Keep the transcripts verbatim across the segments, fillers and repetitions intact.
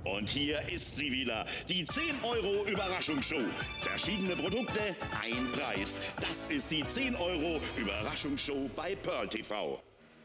Und hier ist sie wieder, die zehn Euro Überraschungsshow. Verschiedene Produkte, ein Preis. Das ist die zehn Euro Überraschungsshow bei Pearl T V.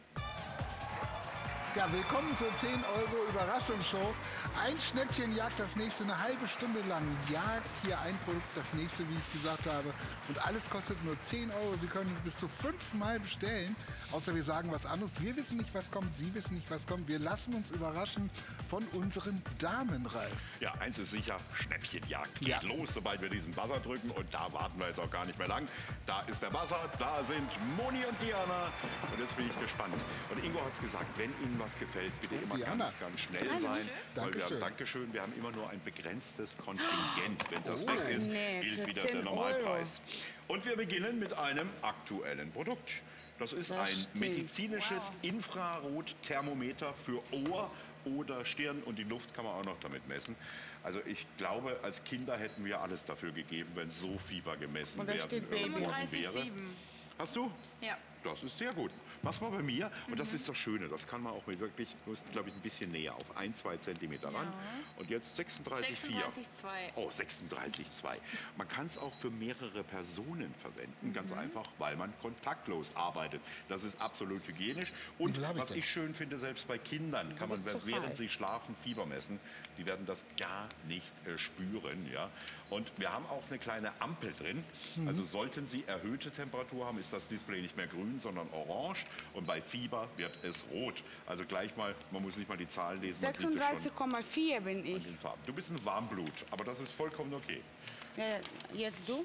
Ja, willkommen zur zehn Euro Überraschungsshow. Ein Schnäppchen jagt das nächste, eine halbe Stunde lang jagt hier ein Produkt das nächste, wie ich gesagt habe. Und alles kostet nur zehn Euro. Sie können es bis zu fünfmal bestellen. Außer wir sagen was anderes. Wir wissen nicht, was kommt. Sie wissen nicht, was kommt. Wir lassen uns überraschen von unseren Damenreif. Ja, eins ist sicher, Schnäppchenjagd geht Ja. los, sobald wir diesen Buzzer drücken. Und da warten wir jetzt auch gar nicht mehr lang. Da ist der Buzzer, da sind Moni und Diana. Und jetzt bin ich gespannt. Und Ingo hat es gesagt, wenn Ihnen was gefällt, bitte immer Diana. ganz, ganz schnell Hallo. sein. Weil wir, Dankeschön. Dankeschön. Wir haben immer nur ein begrenztes Kontingent. Wenn das Oh. weg ist, Nee, gilt für wieder zehn der Normalpreis. Und wir beginnen mit einem aktuellen Produkt. Das ist Das ein stimmt. medizinisches Infrarotthermometer für Ohr oder Stirn, und die Luft kann man auch noch damit messen. Also ich glaube, als Kinder hätten wir alles dafür gegeben, wenn so Fieber gemessen Und da werden steht äh, Baby. worden fünfunddreißig wäre. Komma sieben. Hast du? Ja. Das ist sehr gut. Mach's mal bei mir. Und das ist das Schöne. Das kann man auch mit wirklich, muss, glaube ich, ein bisschen näher auf ein, zwei Zentimeter ran. Und jetzt sechsunddreißig Komma vier. sechsunddreißig Komma zwei. Oh, sechsunddreißig Komma zwei. Man kann es auch für mehrere Personen verwenden, ganz einfach, weil man kontaktlos arbeitet. Das ist absolut hygienisch. Und viel hab ich was denn? ich schön finde, selbst bei Kindern kann man, bist zu während heiß. sie schlafen, Fieber messen. Die werden das gar nicht äh, spüren. Ja? Und wir haben auch eine kleine Ampel drin. Mhm. Also sollten Sie erhöhte Temperatur haben, ist das Display nicht mehr grün, sondern orange. Und bei Fieber wird es rot. Also gleich mal, man muss nicht mal die Zahlen lesen. man sieht es schon sechsunddreißig Komma vier bin an ich. den Farben. Du bist ein Warmblut, aber das ist vollkommen okay. Ja, jetzt du?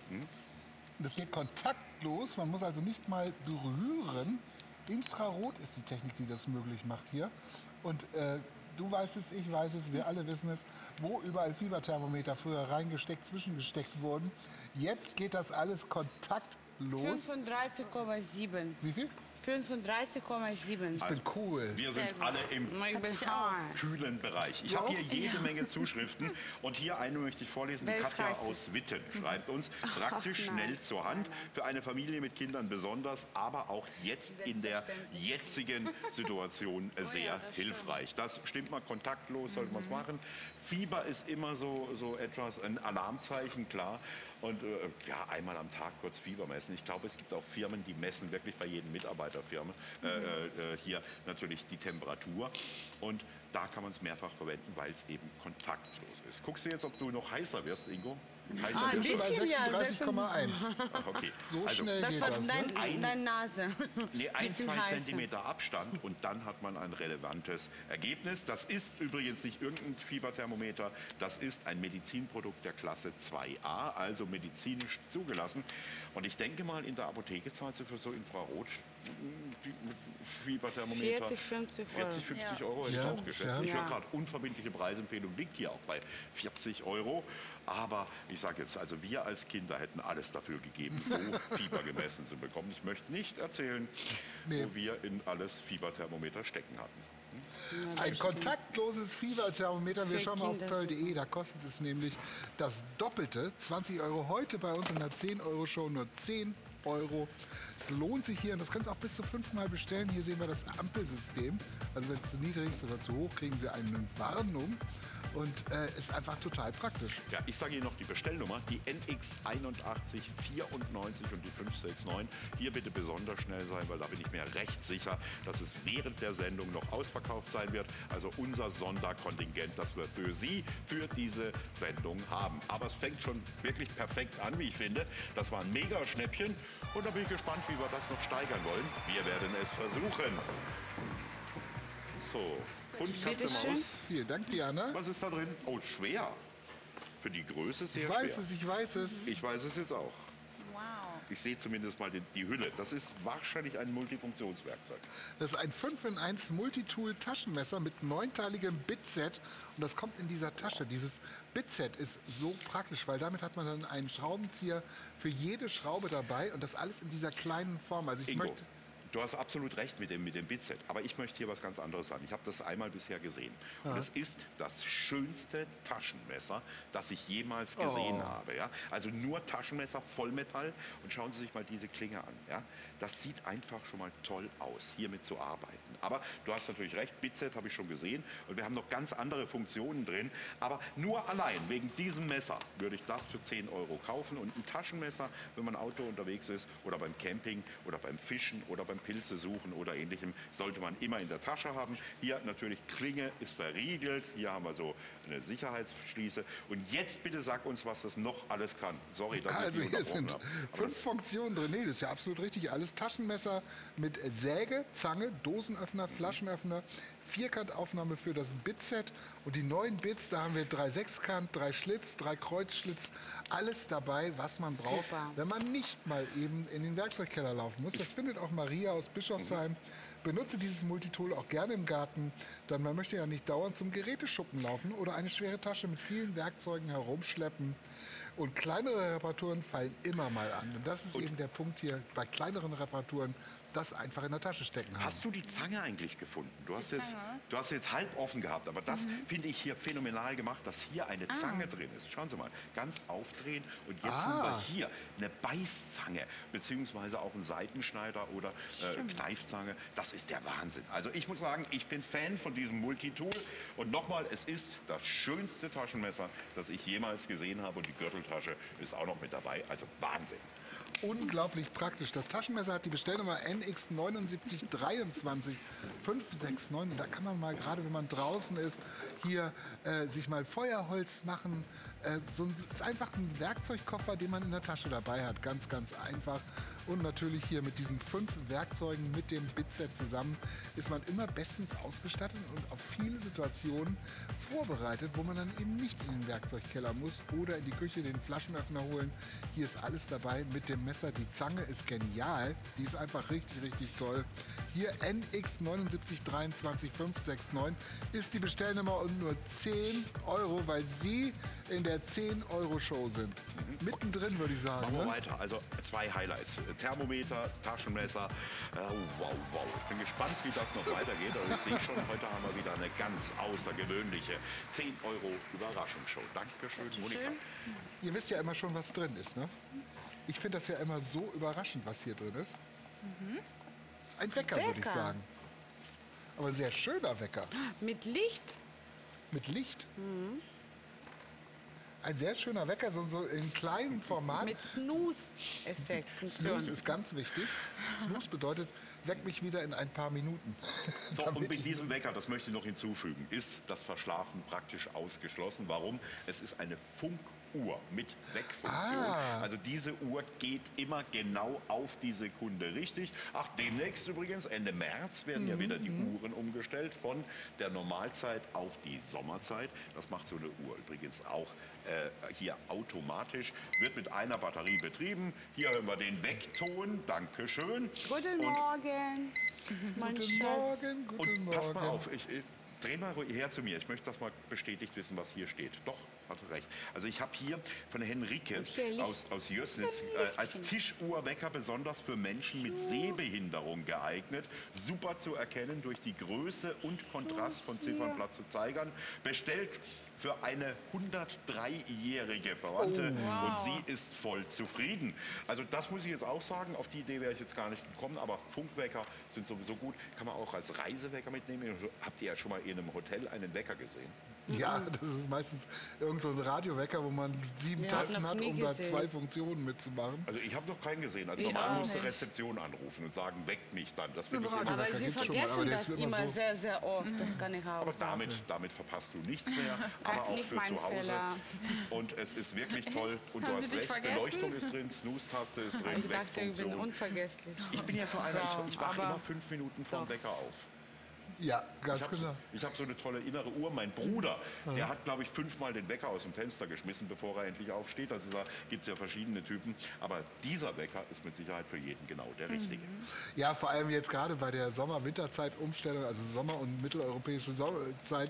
Das geht kontaktlos. Man muss also nicht mal berühren. Infrarot ist die Technik, die das möglich macht hier. Und äh, du weißt es, ich weiß es, wir alle wissen es, wo überall Fieberthermometer früher reingesteckt, zwischengesteckt wurden. Jetzt geht das alles kontaktlos. fünfunddreißig Komma sieben. Wie viel? fünfunddreißig Komma sieben. Ich bin cool. Wir sind Sehr gut. alle im Ich bin ich auch. hart. kühlen Bereich. Ich Ja. habe hier jede Menge Zuschriften und hier eine möchte ich vorlesen. Die Wer ist Katja heißt die? aus Witten schreibt uns, praktisch Ach, nein. schnell zur Hand, für eine Familie mit Kindern besonders, aber auch jetzt in der jetzigen Situation sehr hilfreich. Das stimmt mal, kontaktlos sollte man es machen. Fieber ist immer so, so etwas, ein Alarmzeichen, klar. Und äh, ja, einmal am Tag kurz Fieber messen. Ich glaube, es gibt auch Firmen, die messen wirklich bei jedem Mitarbeiterfirma äh, äh, hier natürlich die Temperatur. Und da kann man es mehrfach verwenden, weil es eben kontaktlos ist. Guckst du jetzt, ob du noch heißer wirst, Ingo? Heißer Ah, ein wirst du? Bei bisschen, ja, sechsunddreißig Komma eins. Ach, okay. So Also, schnell Das geht war das. Ne? dein, Ein- deine Nase. Nee, ein, Bisschen zwei heißer. Zentimeter Abstand und dann hat man ein relevantes Ergebnis. Das ist übrigens nicht irgendein Fieberthermometer, das ist ein Medizinprodukt der Klasse zwei a, also medizinisch zugelassen. Und ich denke mal, in der Apotheke zahlst du für so Infrarot Fieberthermometer vierzig, fünfzig Euro. vierzig, fünfzig Ja. Euro hätte ich Ja, auch geschätzt. ja. Ich höre Ja. gerade, unverbindliche Preisempfehlung liegt hier auch bei vierzig Euro. Aber ich sage jetzt, also wir als Kinder hätten alles dafür gegeben, so Fieber gemessen zu bekommen. Ich möchte nicht erzählen, Nee. wo wir in alles Fieberthermometer stecken hatten. Ein kontaktloses Fieberthermometer. Wir Für schauen mal auf Kinder pearl punkt de. Da kostet es nämlich das Doppelte. zwanzig Euro heute bei uns in der zehn Euro Show nur zehn Euro. Es lohnt sich hier und das können Sie auch bis zu fünfmal bestellen. Hier sehen wir das Ampelsystem. Also wenn es zu niedrig ist oder zu hoch, kriegen Sie eine Warnung. Und äh, ist einfach total praktisch. Ja, ich sage Ihnen noch die Bestellnummer, die N X einundachtzig vierundneunzig und die fünf sechs neun. Hier bitte besonders schnell sein, weil da bin ich mir recht sicher, dass es während der Sendung noch ausverkauft sein wird. Also unser Sonderkontingent, das wir für Sie für diese Sendung haben. Aber es fängt schon wirklich perfekt an, wie ich finde. Das war ein mega Schnäppchen und da bin ich gespannt, wie wir das noch steigern wollen. Wir werden es versuchen. So, Hund, Katze, Bitteschön. Maus. Vielen Dank, Diana. Was ist da drin? Oh, schwer. Für die Größe sehr Ich weiß schwer. es, ich weiß es. Ich weiß es jetzt auch. Wow. Ich sehe zumindest mal die, die Hülle. Das ist wahrscheinlich ein Multifunktionswerkzeug. Das ist ein fünf in eins Multitool-Taschenmesser mit neunteiligem Bitset. Und das kommt in dieser Tasche. Dieses Bitset ist so praktisch, weil damit hat man dann einen Schraubenzieher für jede Schraube dabei. Und das alles in dieser kleinen Form. Also ich Ingo, möchte... Du hast absolut recht mit dem, mit dem Bitset. Aber ich möchte hier was ganz anderes sagen. Ich habe das einmal bisher gesehen. Und es ist das schönste Taschenmesser, das ich jemals gesehen Oh. habe. Ja? Also nur Taschenmesser, Vollmetall. Und schauen Sie sich mal diese Klinge an. Ja? Das sieht einfach schon mal toll aus, hiermit zu arbeiten. Aber du hast natürlich recht, Bitset habe ich schon gesehen. Und wir haben noch ganz andere Funktionen drin. Aber nur allein wegen diesem Messer würde ich das für zehn Euro kaufen. Und ein Taschenmesser, wenn man Auto unterwegs ist oder beim Camping oder beim Fischen oder beim Pilze suchen oder ähnlichem, sollte man immer in der Tasche haben. Hier natürlich Klinge ist verriegelt. Hier haben wir so eine Sicherheitsschließe. Und jetzt bitte sag uns, was das noch alles kann. Sorry, dass Also ich dich hier unterbrochen sind habe. Aber fünf das- Funktionen drin. Nee, das ist ja absolut richtig. Alles Taschenmesser mit Säge, Zange, Dosenöffner, Flaschenöffner, Vierkantaufnahme für das Bitset. Und die neuen Bits, da haben wir drei Sechskant, drei Schlitz, drei Kreuzschlitz. Alles dabei, was man braucht, Super. wenn man nicht mal eben in den Werkzeugkeller laufen muss. Das findet auch Maria aus Bischofsheim. Benutze dieses Multitool auch gerne im Garten, denn man möchte ja nicht dauernd zum Geräteschuppen laufen oder eine schwere Tasche mit vielen Werkzeugen herumschleppen. Und kleinere Reparaturen fallen immer mal an. Und das ist eben der Punkt hier bei kleineren Reparaturen, das einfach in der Tasche stecken haben. Hast du die Zange eigentlich gefunden? Du hast, jetzt, Zange? du hast jetzt halb offen gehabt, aber das finde ich hier phänomenal gemacht, dass hier eine Zange drin ist. Schauen Sie mal, ganz aufdrehen und jetzt Ah. haben wir hier eine Beißzange, beziehungsweise auch einen Seitenschneider oder äh, Kneifzange. Das ist der Wahnsinn. Also ich muss sagen, ich bin Fan von diesem Multitool und nochmal, es ist das schönste Taschenmesser, das ich jemals gesehen habe und die Gürteltasche ist auch noch mit dabei. Also Wahnsinn. Unglaublich praktisch. Das Taschenmesser hat die Bestellnummer N X neun sieben drei zwei fünf sechs neun. Und da kann man mal, gerade wenn man draußen ist, hier äh, sich mal Feuerholz machen. Äh, so ein, es ist einfach ein Werkzeugkoffer, den man in der Tasche dabei hat. Ganz, ganz einfach. Und natürlich hier mit diesen fünf Werkzeugen mit dem Bitset zusammen ist man immer bestens ausgestattet und auf viele Situationen vorbereitet, wo man dann eben nicht in den Werkzeugkeller muss oder in die Küche den Flaschenöffner holen. Hier ist alles dabei mit dem Messer. Die Zange ist genial. Die ist einfach richtig, richtig toll. Hier N X neun sieben drei zwei fünf sechs neun ist die Bestellnummer und nur zehn Euro, weil Sie in der zehn Euro Show sind. Mittendrin, würde ich sagen. Machen wir Ne? weiter. Also zwei Highlights. Thermometer, Taschenmesser. Äh, wow, wow. Ich bin gespannt, wie das noch weitergeht. Aber ich sehe schon, heute haben wir wieder eine ganz außergewöhnliche zehn Euro Überraschungsshow. Dankeschön, Monika. Schön. Ihr wisst ja immer schon, was drin ist, ne? Ich finde das ja immer so überraschend, was hier drin ist. Das ist ein Wecker, würde ich Wecker. sagen. Aber ein sehr schöner Wecker. Mit Licht. Mit Licht. Ein sehr schöner Wecker, so, so in kleinem Format. Mit Snooze-Effekt. Snooze ist ganz wichtig. Snooze bedeutet, weck mich wieder in ein paar Minuten. So, Damit und mit ich- diesem Wecker, das möchte ich noch hinzufügen, ist das Verschlafen praktisch ausgeschlossen. Warum? Es ist eine Funkuhr mit Weckfunktion. Ah. Also diese Uhr geht immer genau auf die Sekunde richtig. Ach, demnächst übrigens, Ende März, werden ja wieder die Uhren umgestellt von der Normalzeit auf die Sommerzeit. Das macht so eine Uhr übrigens auch äh, hier automatisch. Wird mit einer Batterie betrieben. Hier hören wir den Weckton. Dankeschön. Guten Und Morgen. Mein Guten Schatz. Morgen, guten Und Morgen. pass mal auf, ich, ich dreh mal her zu mir. Ich möchte das mal bestätigt wissen, was hier steht. Doch, hat recht. Also ich habe hier von Henrike Und hier Licht. aus, aus Jössnitz äh, als Tischuhrwecker besonders für Menschen mit Sehbehinderung geeignet. Super zu erkennen durch die Größe und Kontrast von Ziffernblatt zu Zeigern. Bestellt für eine hundertdreijährige Verwandte Oh. und sie ist voll zufrieden. Also das muss ich jetzt auch sagen, auf die Idee wäre ich jetzt gar nicht gekommen, aber Funkwecker sind sowieso gut. Kann man auch als Reisewecker mitnehmen. Habt ihr ja schon mal in einem Hotel einen Wecker gesehen? Ja, das ist meistens irgend so ein Radiowecker, wo man sieben Ja, Tasten noch hat, nie um da gesehen. zwei Funktionen mitzumachen. Also ich habe noch keinen gesehen. Also Ich normal auch musste nicht. Rezeption anrufen und sagen, weckt mich dann. Das finde ich Radio- immer. Aber Wecker Sie gibt's schon mal, aber vergessen der das ist immer immer so- sehr, sehr oft. Das kann ich auch Aber sagen. damit, damit verpasst du nichts mehr, aber auch Nicht für mein zu Hause. Fehler. Und es ist wirklich toll. Und du Haben Sie hast dich recht, vergessen? Beleuchtung ist drin, Snooze-Taste ist drin, Ich dachte, ich bin Weckfunktion. unvergesslich. Ich bin ja so einer, ich, ich wache Aber- immer fünf Minuten vorm Wecker auf. Ja, ganz Ich habe genau. so, ich hab so eine tolle innere Uhr. Mein Bruder, der hat, glaube ich, fünfmal den Wecker aus dem Fenster geschmissen, bevor er endlich aufsteht. Also da gibt es ja verschiedene Typen. Aber dieser Wecker ist mit Sicherheit für jeden genau der richtige. Ja, vor allem jetzt gerade bei der Sommer-Winterzeit-Umstellung, also Sommer- und mitteleuropäische So- Zeit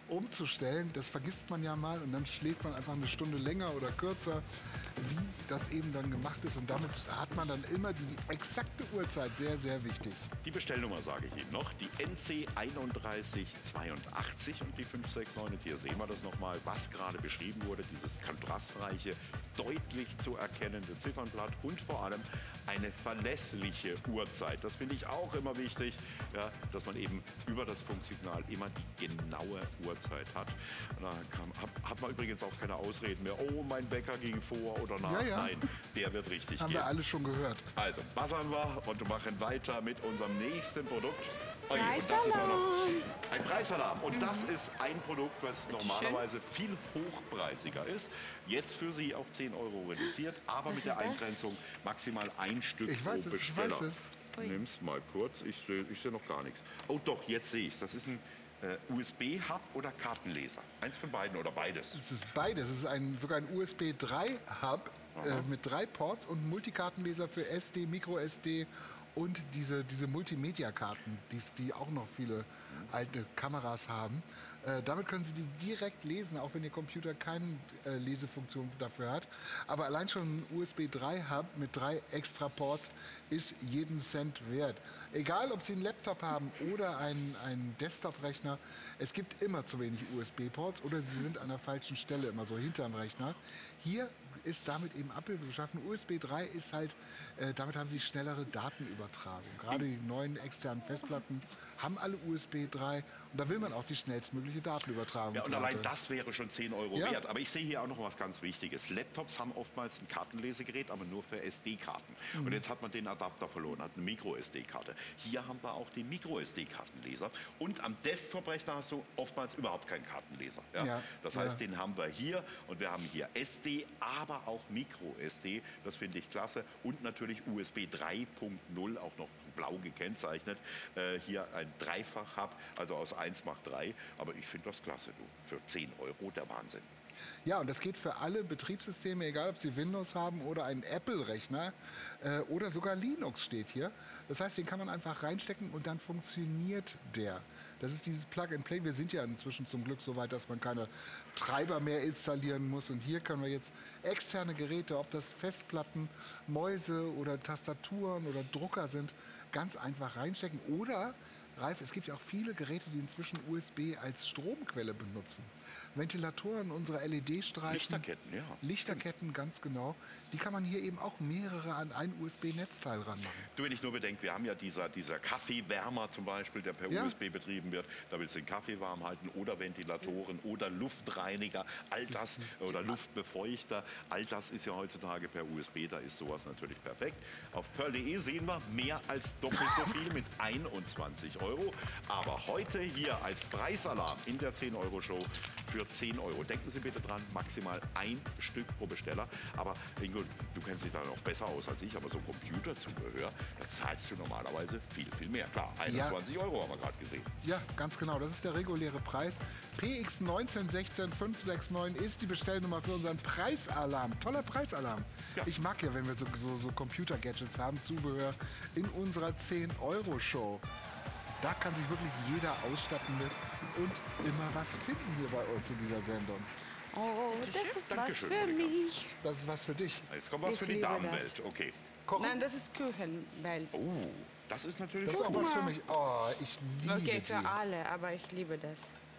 umzustellen. Das vergisst man ja mal und dann schläft man einfach eine Stunde länger oder kürzer, wie das eben dann gemacht ist. Und damit hat man dann immer die exakte Uhrzeit, sehr, sehr wichtig. Die Bestellnummer sage ich Ihnen noch, die N C einunddreißig zweiundachtzig und die fünf sechs neun. Und hier sehen wir das nochmal, was gerade beschrieben wurde, dieses kontrastreiche, deutlich zu erkennende Ziffernblatt und vor allem eine verlässliche Uhrzeit. Das finde ich auch immer wichtig, ja, dass man eben über das Funksignal immer die genaue Uhrzeit hat. Da kam, hat, hat man übrigens auch keine Ausreden mehr. Oh, mein Wecker ging vor oder nach. Ja, ja. Nein, der wird richtig Haben gehen. wir alle schon gehört. Also, buzzern wir und machen weiter mit unserem nächsten Produkt. Oh je, und das ist auch noch ein Preisalarm. Und das ist ein Produkt, was normalerweise viel hochpreisiger ist. Jetzt für Sie auf zehn Euro reduziert, aber Was mit der ist das? Eingrenzung maximal ein Stück Ich weiß pro es, ich Besteller. weiß es. Nimm's mal kurz, ich sehe ich seh noch gar nichts. Oh doch, jetzt sehe ich es. Das ist ein äh, U S B-Hub oder Kartenleser. Eins von beiden oder beides. Es ist beides. Es ist ein, sogar ein U S B drei Hub äh, mit drei Ports und Multikartenleser für S D, Micro S D und diese, diese Multimedia-Karten, die's- die auch noch viele alte Kameras haben. Äh, damit können Sie die direkt lesen, auch wenn Ihr Computer keine äh, Lesefunktion dafür hat. Aber allein schon ein U S B drei Hub mit drei extra Ports ist jeden Cent wert. Egal, ob Sie einen Laptop haben oder einen, einen Desktop-Rechner, es gibt immer zu wenig U S B-Ports oder sie sind an der falschen Stelle, immer so hinterm Rechner. Hier ist damit eben Abhilfe geschaffen. U S B drei ist halt, äh, damit haben Sie schnellere Datenübertragung. Gerade die neuen externen Festplatten haben alle U S B drei und da will man auch die schnellstmögliche Datenübertragung. Ja, und allein das wäre schon zehn Euro Ja. wert. Aber ich sehe hier auch noch was ganz Wichtiges. Laptops haben oftmals ein Kartenlesegerät, aber nur für S D-Karten. Mhm. Und jetzt hat man den Adapter verloren, hat eine Micro-S D-Karte. Hier haben wir auch den Micro-S D-Kartenleser. Und am Desktop-Rechner hast du oftmals überhaupt keinen Kartenleser. Ja? Ja, Das ja. heißt, den haben wir hier und wir haben hier S D, aber auch Micro-S D. Das finde ich klasse. Und natürlich U S B drei Punkt null, auch noch blau gekennzeichnet. Äh, hier ein Dreifach-Hub, also aus eins macht drei. Aber ich finde das klasse, du. Für zehn Euro der Wahnsinn. Ja, und das geht für alle Betriebssysteme, egal ob Sie Windows haben oder einen Apple-Rechner äh, oder sogar Linux steht hier. Das heißt, den kann man einfach reinstecken und dann funktioniert der. Das ist dieses Plug-and-Play. Wir sind ja inzwischen zum Glück so weit, dass man keine Treiber mehr installieren muss. Und hier können wir jetzt externe Geräte, ob das Festplatten, Mäuse oder Tastaturen oder Drucker sind, ganz einfach reinstecken. Oder Ralf, es gibt ja auch viele Geräte, die inzwischen U S B als Stromquelle benutzen. Ventilatoren, unsere L E D-Streifen. Lichterketten, ja. Lichterketten, ganz genau. Die kann man hier eben auch mehrere an ein U S B-Netzteil ranmachen. Du, wenn ich nur bedenke, wir haben ja dieser, dieser Kaffeewärmer zum Beispiel, der per Ja. U S B betrieben wird. Da willst du den Kaffee warm halten oder Ventilatoren oder Luftreiniger, all das oder Luftbefeuchter. All das ist ja heutzutage per U S B, da ist sowas natürlich perfekt. Auf pearl punkt de sehen wir mehr als doppelt so viel mit einundzwanzig Euro. Aber heute hier als Preisalarm in der zehn Euro Show für zehn Euro. Denken Sie bitte dran, maximal ein Stück pro Besteller. Aber Ingo, du kennst dich da noch besser aus als ich, aber so Computerzubehör, da zahlst du normalerweise viel, viel mehr. Klar, einundzwanzig Euro haben wir gerade gesehen. Ja, ganz genau. Das ist der reguläre Preis. P X eins neun ein sechs fünf sechs neun ist die Bestellnummer für unseren Preisalarm. Toller Preisalarm. Ja. Ich mag ja, wenn wir so, so, so Computer-Gadgets haben, Zubehör in unserer zehn Euro Show. Da kann sich wirklich jeder ausstatten mit und immer was finden hier bei uns in dieser Sendung. Oh, das ist was Dankeschön, für Monika. mich. Das ist was für dich. Jetzt kommt was Ich für die liebe das. Damenwelt. Okay. Kochen? Nein, das ist Küchenwelt. Oh, das ist natürlich Das ist auch gut. was für mich. Oh, ich liebe Okay, die. für alle, aber ich liebe das.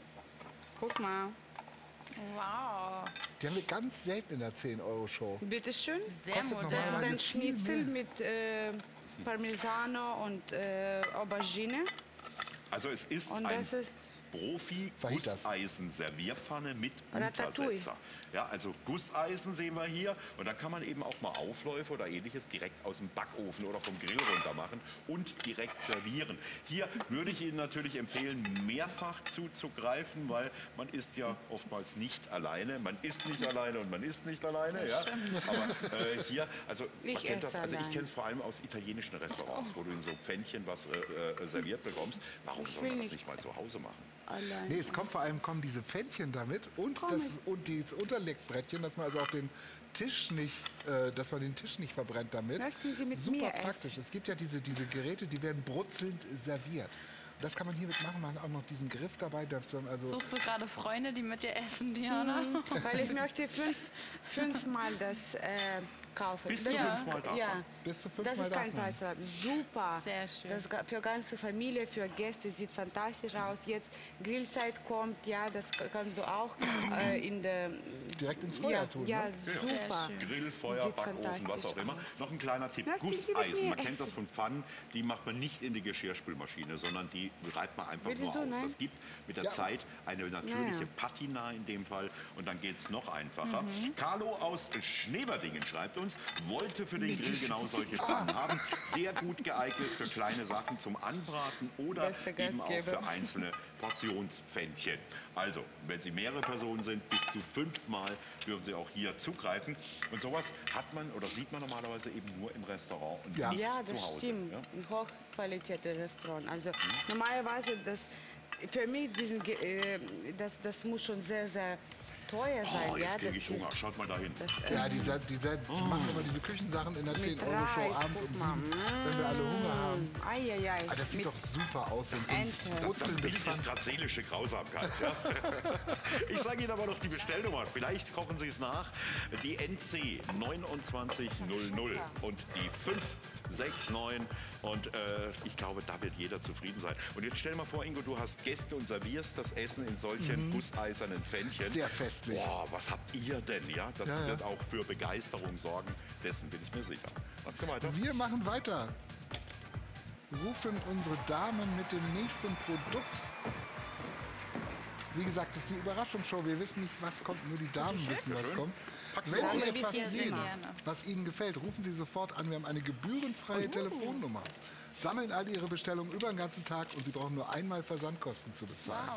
Guck mal. Wow. Die haben wir ganz selten in der zehn Euro Show. Bitte schön. Sehr Kostet modern. Das ist normalerweise ein viel Schnitzel mehr. mit äh, Parmesano und äh, Aubergine. Also es ist Und ein das ist Fajitas. Profi-Gusseisen-Servierpfanne mit Ratatouille. Untersetzer. Ja, also Gusseisen sehen wir hier und da kann man eben auch mal Aufläufe oder ähnliches direkt aus dem Backofen oder vom Grill runter machen und direkt servieren. Hier würde ich Ihnen natürlich empfehlen, mehrfach zuzugreifen, weil man ist ja oftmals nicht alleine. Man ist nicht alleine und man ist nicht alleine. Ja? Aber äh, hier, also man Ich kennt das, esse also ich allein. kenne es vor allem aus italienischen Restaurants, wo du in so Pfännchen was äh, äh, serviert bekommst. Warum soll will man das nicht. nicht mal zu Hause machen? allein. Nee, es kommt vor allem kommen diese Pfännchen damit und das und dieses Unterlegbrettchen, dass man also auch den Tisch nicht, äh, dass man den Tisch nicht verbrennt damit. Möchten Sie mit Super mir praktisch. Es gibt ja diese, diese Geräte, die werden brutzelnd serviert. Das kann man hiermit machen. Man hat auch noch diesen Griff dabei. Also Suchst du gerade Freunde, die mit dir essen, Diana? Mhm, weil ich möchte fünf, fünfmal das äh, kaufen. Bis das zu ist- fünfmal davon. Ja, bis zu das fünfmal ist kein darf man. Preis. Super. Sehr schön. Das ga- für ganze Familie, für Gäste sieht fantastisch aus. Jetzt Grillzeit kommt, ja, das k- kannst du auch äh, in der Direkt ins Feuer ja, tun. ja, Ne? super. schön. Grill, Feuer, Sieht Backofen, was fantastisch auch immer. aus. Noch ein kleiner Tipp. Möchten Sie mit Gusseisen, mir man kennt das essen? von Pfannen, die macht man nicht in die Geschirrspülmaschine, sondern die reibt man einfach Willst nur du, aus. nein? Das gibt mit der Ja. Zeit eine natürliche Ja. Patina in dem Fall und dann geht es noch einfacher. Mhm. Carlo aus Schneverdingen schreibt uns, wollte für den Grill genau solche Pfannen haben. Sehr gut geeignet für kleine Sachen zum Anbraten oder Bester eben auch Gastgeber. für einzelne Portionspfännchen. Also, wenn Sie mehrere Personen sind, bis zu fünfmal dürfen Sie auch hier zugreifen. Und sowas hat man oder sieht man normalerweise eben nur im Restaurant und Ja. nicht Ja, zu das Hause. stimmt. Ja? Ein Hochqualitäts-Restaurant. Also normalerweise, das, für mich, diesen, Ge- äh, das, das muss schon sehr, sehr teuer sein. Oh, ja, jetzt kriege das ich Hunger. Schaut mal dahin. Das, äh, Ja, die, se- die, se- die machen immer diese Küchensachen in der Mit zehn-Euro-Show Reis, abends um guck mal. sieben, wenn wir alle Hunger haben. Eieiei. Ah, das sieht Mit doch super aus. So ein Ente. Das Brutzeln mit Bild Pfannen. ist gerade seelische Grausamkeit. Ja? Ich sage Ihnen aber noch die Bestellnummer. Vielleicht kochen Sie es nach. Die N C neunundzwanzig null null und die fünf sechs neun. Und äh, ich glaube, da wird jeder zufrieden sein. Und jetzt stell mal vor, Ingo, du hast Gäste und servierst das Essen in solchen gusseisernen Pfännchen. Sehr festlich. Boah, was habt ihr denn? Ja, das Ja, ja. wird auch für Begeisterung sorgen. Dessen bin ich mir sicher. Magst du weiter? Wir machen weiter. Rufen unsere Damen mit dem nächsten Produkt. Wie gesagt, das ist die Überraschungsshow. Wir wissen nicht, was kommt, nur die Damen wissen, was schön. kommt. Pack's Wenn mal Sie aus. etwas Sehr, sehr sehen, gerne. was Ihnen gefällt, rufen Sie sofort an. Wir haben eine gebührenfreie Telefonnummer. Sammeln all Ihre Bestellungen über den ganzen Tag und Sie brauchen nur einmal Versandkosten zu bezahlen.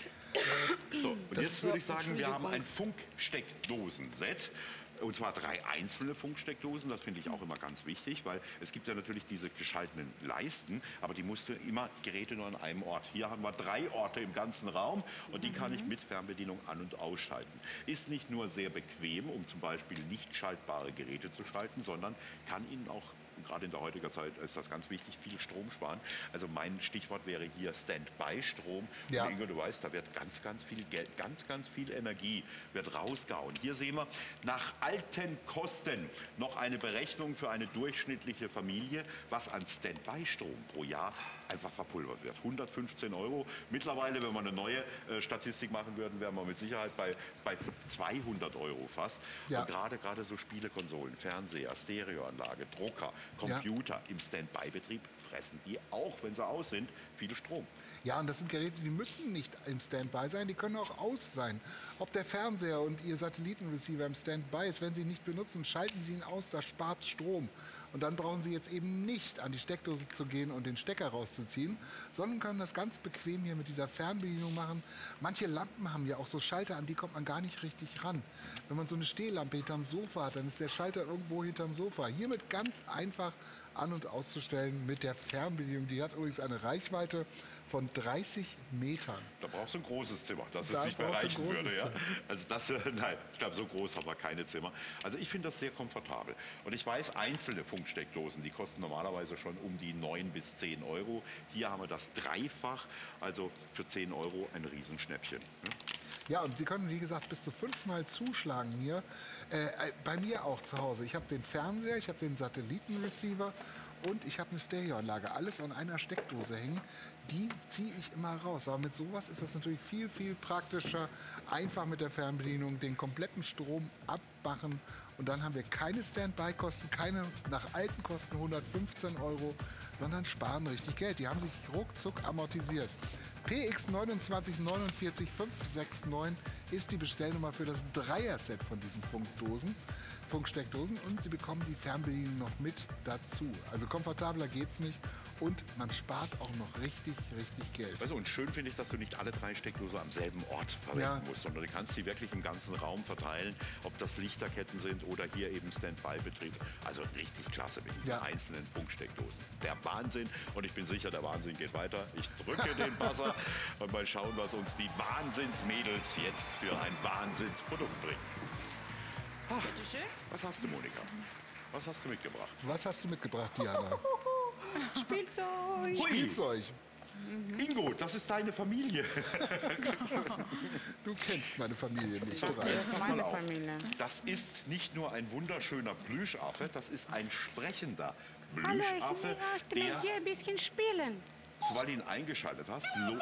So, und Das- jetzt würde ich sagen, wir haben Entschuldigung. ein Funksteckdosen-Set. Und zwar drei einzelne Funksteckdosen, das finde ich auch immer ganz wichtig, weil es gibt ja natürlich diese geschalteten Leisten, aber die musst du immer Geräte nur an einem Ort. Hier haben wir drei Orte im ganzen Raum und die kann ich mit Fernbedienung an- und ausschalten. Ist nicht nur sehr bequem, um zum Beispiel nicht schaltbare Geräte zu schalten, sondern kann Ihnen auch, gerade in der heutigen Zeit ist das ganz wichtig, viel Strom sparen. Also mein Stichwort wäre hier Standby-Strom. Ja. Und Ingo, du weißt, da wird ganz, ganz viel Geld, ganz, ganz viel Energie wird rausgehauen. Hier sehen wir nach alten Kosten noch eine Berechnung für eine durchschnittliche Familie, was an Standby-Strom pro Jahr einfach verpulvert wird. hundertfünfzehn Euro. Mittlerweile, wenn wir eine neue äh, Statistik machen würden, wären wir mit Sicherheit bei, bei zweihundert Euro fast. Ja. Und gerade, gerade so Spielekonsolen, Fernseher, Stereoanlage, Drucker, Computer im Standby-Betrieb fressen die auch, wenn sie aus sind, viel Strom. Ja, und das sind Geräte, die müssen nicht im Standby sein, die können auch aus sein. Ob der Fernseher und Ihr Satellitenreceiver im Standby ist, wenn Sie ihn nicht benutzen, schalten Sie ihn aus, das spart Strom. Und dann brauchen Sie jetzt eben nicht an die Steckdose zu gehen und den Stecker rauszuziehen, sondern können das ganz bequem hier mit dieser Fernbedienung machen. Manche Lampen haben ja auch so Schalter, an die kommt man gar nicht richtig ran. Wenn man so eine Stehlampe hinterm Sofa hat, dann ist der Schalter irgendwo hinterm Sofa. Hiermit ganz einfach an- und auszustellen mit der Fernbedienung. Die hat übrigens eine Reichweite von dreißig Metern. Da brauchst du ein großes Zimmer, dass Da es nicht mehr brauchst du ein reichen großes würde. Ja? Zimmer. Also das, äh, nein, ich glaube, so groß haben wir keine Zimmer. Also ich finde das sehr komfortabel. Und ich weiß, einzelne Funksteckdosen, die kosten normalerweise schon um die neun bis zehn Euro. Hier haben wir das Dreifach, also für zehn Euro ein Riesenschnäppchen. Ne? Ja, und Sie können, wie gesagt, bis zu fünfmal zuschlagen hier. Äh, bei mir auch zu Hause. Ich habe den Fernseher, ich habe den Satellitenreceiver und ich habe eine Stereoanlage. Alles an einer Steckdose hängen. Die ziehe ich immer raus. Aber mit sowas ist das natürlich viel, viel praktischer. Einfach mit der Fernbedienung den kompletten Strom abmachen. Und dann haben wir keine Standby-Kosten, keine nach alten Kosten hundertfünfzehn Euro, sondern sparen richtig Geld. Die haben sich ruckzuck amortisiert. P X neun neun neun vier fünf sechs neun ist die Bestellnummer für das Dreier-Set von diesen Funkdosen, Funksteckdosen. Und Sie bekommen die Fernbedienung noch mit dazu. Also komfortabler geht's nicht und man spart auch noch richtig, richtig Geld. Also und schön finde ich, dass du nicht alle drei Steckdosen am selben Ort verwenden Ja. musst, sondern du kannst sie wirklich im ganzen Raum verteilen, ob das Lichterketten sind oder hier eben Standby-Betrieb. Also richtig klasse mit diesen Ja. einzelnen Funksteckdosen. Der Wahnsinn und ich bin sicher, der Wahnsinn geht weiter. Ich drücke den Buzzer und mal schauen, was uns die Wahnsinnsmädels jetzt für ein Wahnsinnsprodukt bringen. Bitte schön. Was hast du, Monika? Was hast du mitgebracht? Was hast du mitgebracht, Diana? Spielzeug. Spielzeug. Ingo, das ist deine Familie. Du kennst meine Familie nicht. So, Ralf. jetzt pass mal Meine auf. Familie. Das ist nicht nur ein wunderschöner Plüschaffe, das ist ein sprechender Hallo, ich Plüschaffe, möchte der, mit dir ein bisschen spielen. sobald du ihn eingeschaltet hast, lo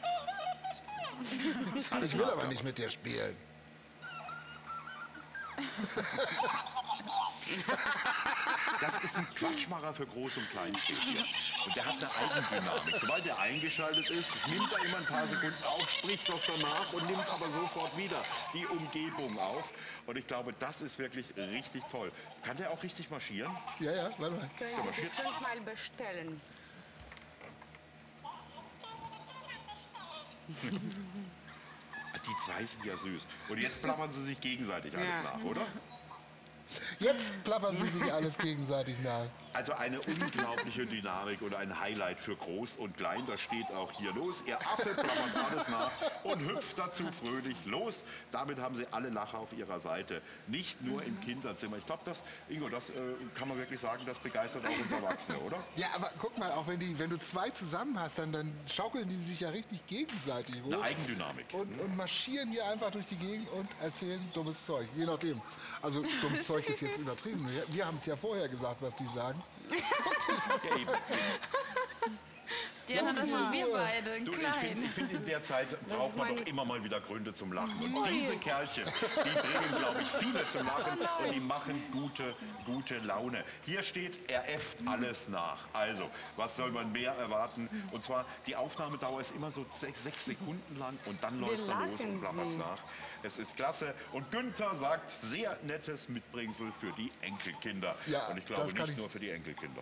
Ich will aber nicht mit dir spielen. Das ist ein Quatschmacher für Groß und Klein steht hier. Und der hat eine Eigendynamik. Sobald er eingeschaltet ist, nimmt er immer ein paar Sekunden auf, spricht das danach und nimmt aber sofort wieder die Umgebung auf. Und ich glaube, das ist wirklich richtig toll. Kann der auch richtig marschieren? Ja, ja, warte mal. Können Sie das fünfmal bestellen? Die zwei sind ja süß. Und jetzt plappern sie sich gegenseitig alles Ja. nach, oder? Jetzt plappern sie sich alles gegenseitig nach. Also eine unglaubliche Dynamik und ein Highlight für Groß und Klein. Das steht auch hier los. Ihr Affe plappert alles nach und hüpft dazu fröhlich los. Damit haben sie alle Lacher auf ihrer Seite. Nicht nur im Kinderzimmer. Ich glaube, das, Ingo, das äh, kann man wirklich sagen, das begeistert auch uns Erwachsene, oder? Ja, aber guck mal, auch wenn, die, wenn du zwei zusammen hast, dann, dann schaukeln die sich ja richtig gegenseitig hoch. Eine Eigendynamik. Und, und marschieren hier einfach durch die Gegend und erzählen dummes Zeug. Je nachdem. Also dummes Zeug ist jetzt übertrieben. Wir, wir haben es ja vorher gesagt, was die sagen. Ja, eben. Diana, das sind wir beide, Du, ich klein. finde, find, in der Zeit braucht man meine- doch immer mal wieder Gründe zum Lachen. Und diese Kerlchen, die bringen, glaube ich, viele zum Lachen und die machen gute, gute Laune. Hier steht, er äfft alles nach. Also, was soll man mehr erwarten? Und zwar, die Aufnahmedauer ist immer so sechs, sechs Sekunden lang und dann läuft er los und lachen plappert Sie. nach. Es ist klasse. Und Günther sagt, sehr nettes Mitbringsel für die Enkelkinder. Ja, und ich glaube das kann nicht ich- nur für die Enkelkinder.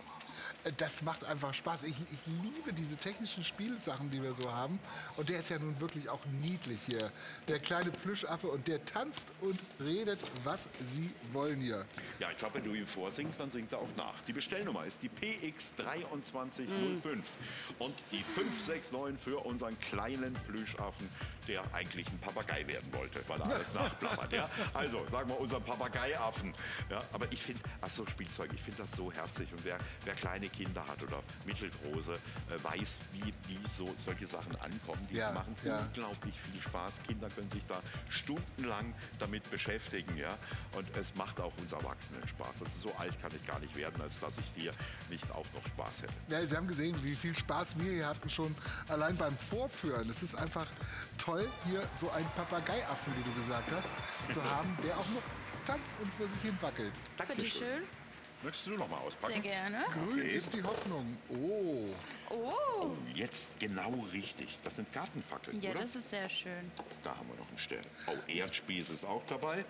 Das macht einfach Spaß. Ich, ich liebe diese technischen Spielsachen, die wir so haben. Und der ist ja nun wirklich auch niedlich hier. Der kleine Plüschaffe und der tanzt und redet, was sie wollen hier. Ja, ich glaube, wenn du ihm vorsingst, dann singt er auch nach. Die Bestellnummer ist die P X drei zwei null fünf und die fünf sechs neun für unseren kleinen Plüschaffen, der eigentlich ein Papagei werden wollte, weil er alles nachplappert. Ja? Also, sagen wir unseren Papageiaffen. Ja? Aber ich finde, ach so, Spielzeug, ich finde das so herzig. Und wer, wer kleine Kinder hat oder mittelgroße, äh, weiß, wie, wie so, solche Sachen ankommen. Die Ja, machen ja. unglaublich viel Spaß. Kinder können sich da stundenlang damit beschäftigen. Ja? Und es macht auch uns Erwachsenen Spaß. Also so alt kann ich gar nicht werden, als dass ich dir nicht auch noch Spaß hätte. Ja, Sie haben gesehen, wie viel Spaß wir hier hatten schon allein beim Vorführen. Es ist einfach toll, hier so einen Papageiaffen, wie du gesagt hast, zu haben, der auch noch tanzt und vor sich hin wackelt. Bitte schön. Möchtest du noch mal auspacken? Sehr gerne. Grün Okay. ist die Hoffnung. Oh, Oh, Jetzt genau richtig. Das sind Gartenfackeln, ja, oder? das ist sehr schön. Da haben wir noch einen Stern. Oh, Erdspieß ist auch dabei.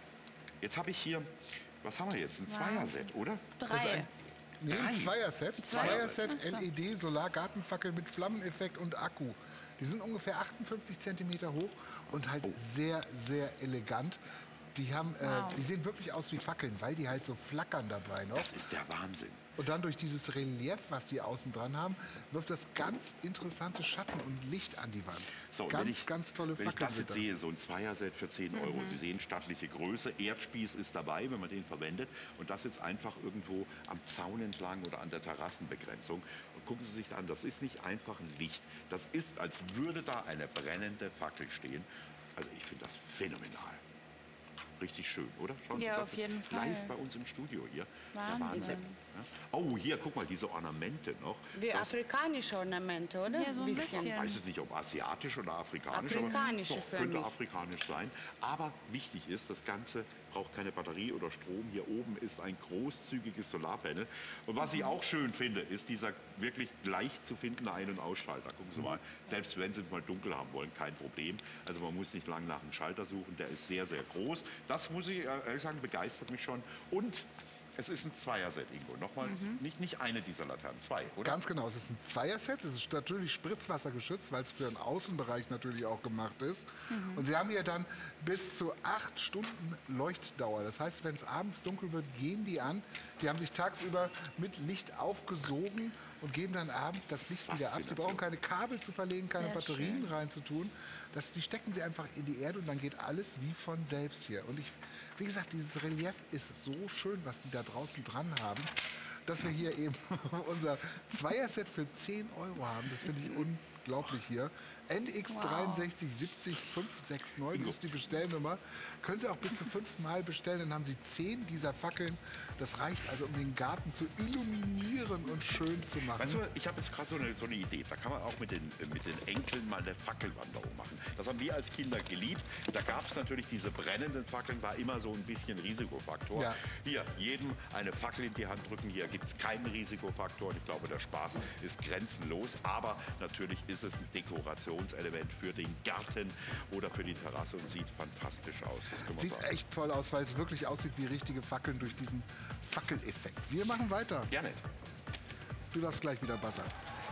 Jetzt habe ich hier, was haben wir jetzt? Ein Zweierset, oder? das ist Drei. ein nee, Drei. ein Zweierset. Zweierset. Zweierset L E D Solar-Gartenfackel mit Flammeneffekt und Akku. Die sind ungefähr achtundfünfzig Zentimeter hoch und halt sehr, sehr elegant. Die, haben, äh, die sehen wirklich aus wie Fackeln, weil die halt so flackern dabei noch. Das ist der Wahnsinn. Und dann durch dieses Relief, was die außen dran haben, wirft das ganz interessante Schatten und Licht an die Wand. So, und ganz, wenn ich, ganz tolle Wenn ich Fackeln das sind jetzt sehe, so ein Zweierset für zehn Euro, Sie sehen stattliche Größe, Erdspieß ist dabei, wenn man den verwendet. Und das jetzt einfach irgendwo am Zaun entlang oder an der Terrassenbegrenzung. Und gucken Sie sich an, das ist nicht einfach ein Licht. Das ist, als würde da eine brennende Fackel stehen. Also ich finde das phänomenal. Richtig schön, oder? Schauen Sie, Ja, das auf ist jeden Fall. live bei uns im Studio hier. Wahnsinn. Der Wahnsinn. Ja. Oh, hier, guck mal, diese Ornamente noch. Wie Das- afrikanische Ornamente, oder? Ja, so ein bisschen. Ich weiß es nicht, ob asiatisch oder afrikanisch, Afrikanisch aber doch, für könnte mich. afrikanisch sein. Aber wichtig ist, das Ganze braucht keine Batterie oder Strom. Hier oben ist ein großzügiges Solarpanel. Und was ich auch schön finde, ist dieser wirklich leicht zu findende Ein- und Ausschalter. Gucken Sie mal, selbst wenn Sie es mal dunkel haben wollen, kein Problem. Also man muss nicht lang nach einem Schalter suchen, der ist sehr, sehr groß. Das muss ich ehrlich sagen, begeistert mich schon. Und es ist ein Zweierset, Ingo. Nochmal, nicht, nicht eine dieser Laternen, zwei, oder? Ganz genau, es ist ein Zweierset. Es ist natürlich spritzwassergeschützt, weil es für den Außenbereich natürlich auch gemacht ist. Und Sie haben hier dann bis zu acht Stunden Leuchtdauer. Das heißt, wenn es abends dunkel wird, gehen die an. Die haben sich tagsüber mit Licht aufgesogen und geben dann abends das Licht wieder ab. Sie brauchen keine Kabel zu verlegen, keine Sehr Batterien schön. reinzutun. Das, die stecken sie einfach in die Erde und dann geht alles wie von selbst hier. Und ich, wie gesagt, dieses Relief ist so schön, was die da draußen dran haben. dass wir hier eben unser Zweier-Set für zehn Euro haben. Das finde ich unglaublich hier. N X drei sechs sieben null fünf sechs neun ist die Bestellnummer. Können Sie auch bis zu fünfmal bestellen, dann haben Sie zehn dieser Fackeln. Das reicht also, um den Garten zu illuminieren und schön zu machen. Weißt du, ich habe jetzt gerade so eine, so eine Idee. Da kann man auch mit den, mit den Enkeln mal eine Fackelwanderung machen. Das haben wir als Kinder geliebt. Da gab es natürlich diese brennenden Fackeln, war immer so ein bisschen Risikofaktor. Ja. Hier, jedem eine Fackel in die Hand drücken. Hier gibt es keinen Risikofaktor. Ich glaube, der Spaß ist grenzenlos. Aber natürlich ist es ein Dekorationselement für den Garten oder für die Terrasse und sieht fantastisch aus. Das können wir Sieht sagen. echt toll aus, weil es wirklich aussieht wie richtige Fackeln durch diesen Fackeleffekt. Wir machen weiter. Gerne. Du darfst gleich wieder buzzern.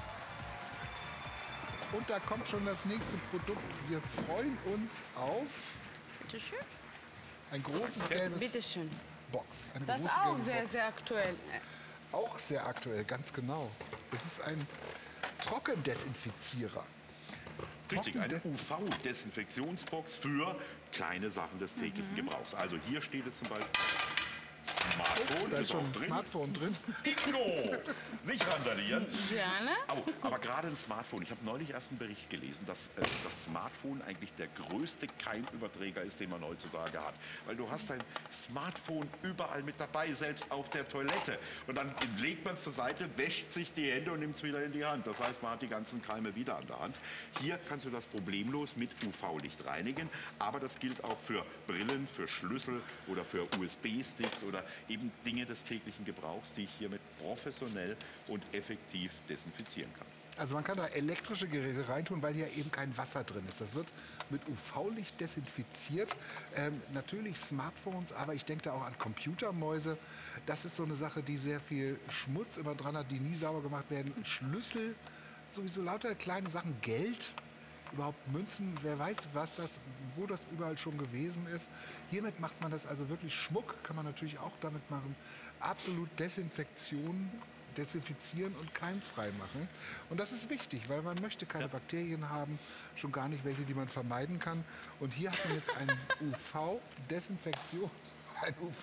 Und da kommt schon das nächste Produkt. Wir freuen uns auf Bitte schön. ein großes gelbes Bitteschön. Box. Eine Das ist große auch gelbe sehr, Box. sehr aktuell. Auch sehr aktuell, ganz genau. Es ist ein Trockendesinfizierer. Richtig, eine Trockende- U V-Desinfektionsbox für kleine Sachen des täglichen Gebrauchs. Also hier steht es zum Beispiel Smartphone, Da ist schon auch ein drin. Smartphone drin. Ingo! Nicht randalieren. Gerne. Oh, aber gerade ein Smartphone. Ich habe neulich erst einen Bericht gelesen, dass äh, das Smartphone eigentlich der größte Keimüberträger ist, den man heutzutage hat. Weil du hast dein Smartphone überall mit dabei, selbst auf der Toilette. Und dann legt man es zur Seite, wäscht sich die Hände und nimmt es wieder in die Hand. Das heißt, man hat die ganzen Keime wieder an der Hand. Hier kannst du das problemlos mit U V-Licht reinigen. Aber das gilt auch für Brillen, für Schlüssel oder für U S B-Sticks oder eben Dinge des täglichen Gebrauchs, die ich hiermit professionell und effektiv desinfizieren kann. Also man kann da elektrische Geräte reintun, weil hier eben kein Wasser drin ist. Das wird mit U V-Licht desinfiziert. Ähm, natürlich Smartphones, aber ich denke da auch an Computermäuse. Das ist so eine Sache, die sehr viel Schmutz immer dran hat, die nie sauber gemacht werden. Schlüssel, sowieso lauter kleine Sachen. Geld, überhaupt Münzen, wer weiß, was das, wo das überall schon gewesen ist. Hiermit macht man das also wirklich. Schmuck kann man natürlich auch damit machen. Absolut Desinfektion, desinfizieren und keimfrei machen. Und das ist wichtig, weil man möchte keine Bakterien haben, schon gar nicht welche, die man vermeiden kann. Und hier hat man jetzt ein U V-Desinfektion, ein U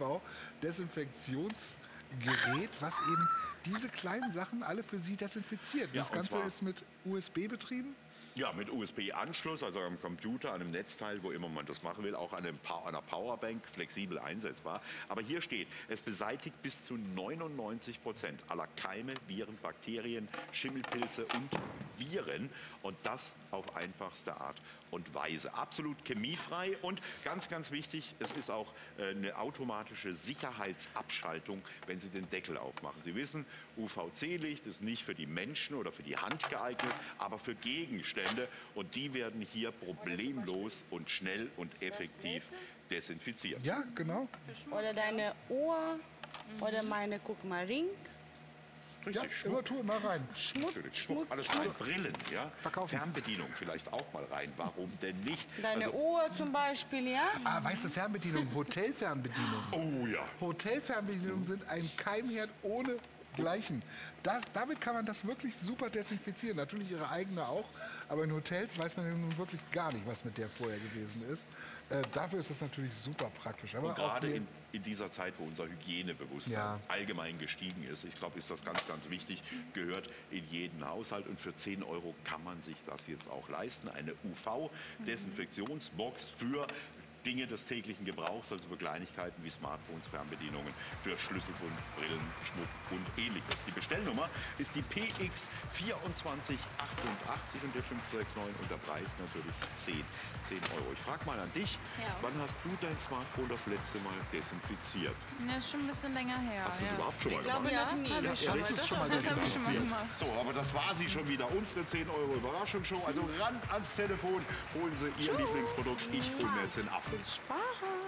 V-Desinfektionsgerät, was eben diese kleinen Sachen alle für Sie desinfiziert. Ja, Das und Ganze zwar- ist mit U S B betrieben. Ja, mit U S B-Anschluss, also am Computer, einem Netzteil, wo immer man das machen will, auch an einem Pa- einer Powerbank, flexibel einsetzbar. Aber hier steht, es beseitigt bis zu neunundneunzig Prozent aller Keime, Viren, Bakterien, Schimmelpilze und Viren. Und das auf einfachste Art und Weise. Absolut chemiefrei und ganz, ganz wichtig, es ist auch äh, eine automatische Sicherheitsabschaltung, wenn Sie den Deckel aufmachen. Sie wissen, U V C-Licht ist nicht für die Menschen oder für die Hand geeignet, aber für Gegenstände und die werden hier problemlos und schnell und effektiv desinfiziert. Ja, genau. Oder deine Uhr. Oder meine, guck mal, Ring. Ja, Richtig, immer tu immer rein. Natürlich, Schmuck, alles rein. Brillen, ja. Verkaufen. Fernbedienung vielleicht auch mal rein. Warum denn nicht? Deine Also, Uhr zum Beispiel, ja? Ah, weißt du, Fernbedienung, Hotelfernbedienung. oh ja. Hotelfernbedienungen sind ein Keimherd ohne Gleichen. Das, damit kann man das wirklich super desinfizieren. Natürlich ihre eigene auch, aber in Hotels weiß man ja nun wirklich gar nicht, was mit der vorher gewesen ist. Äh, dafür ist es natürlich super praktisch. Aber Und gerade auch hier- in, in dieser Zeit, wo unser Hygienebewusstsein Ja. allgemein gestiegen ist, ich glaube, ist das ganz, ganz wichtig, gehört in jeden Haushalt. Und für zehn Euro kann man sich das jetzt auch leisten. Eine U V-Desinfektionsbox für Dinge des täglichen Gebrauchs, also für Kleinigkeiten wie Smartphones, Fernbedienungen, für Schlüsselbund, Brillen, Schmuck und ähnliches. Die Bestellnummer ist die P X vierundzwanzig achtundachtzig und der fünf sechs neun und der Preis natürlich zehn Euro. Ich frage mal an dich, Ja. wann hast du dein Smartphone das letzte Mal desinfiziert? Ja, ist schon ein bisschen länger her. Hast du es ja. überhaupt schon mal Ich glaube, gemacht? Ja, noch nie. hab Ja, ich schon das mal. ist Doch, schon mal das habe ich schon mal desinfiziert. gemacht. So, aber das war sie schon wieder, unsere zehn Euro Überraschungsshow. Also ran ans Telefon, holen Sie Ihr Lieblingsprodukt. Ich hole mir jetzt den Affen. Spaß.